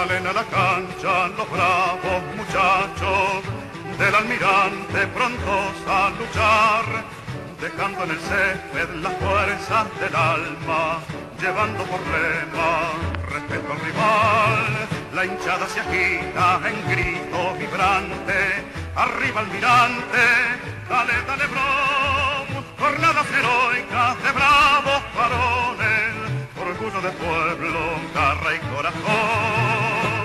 Salen a la cancha los bravos muchachos del almirante prontos a luchar, dejando en el césped las fuerzas del alma, llevando por lema respeto al rival. La hinchada se agita en grito vibrante, arriba almirante, dale, dale bro, jornadas heroicas de bravos varones, orgullo del pueblo, garra y corazón.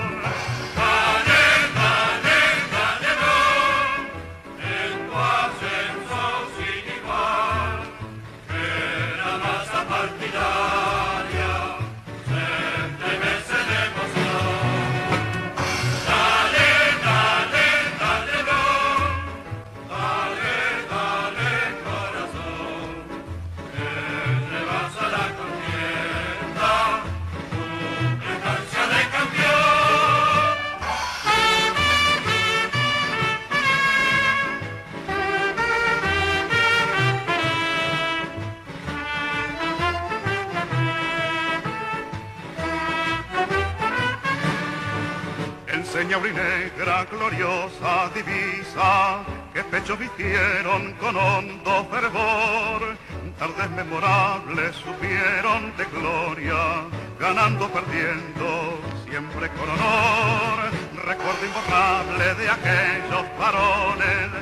Enseña negra gloriosa divisa que pechos vistieron con hondo fervor, tardes memorables supieron de gloria, ganando, perdiendo, siempre con honor, recuerdo imborrable de aquellos varones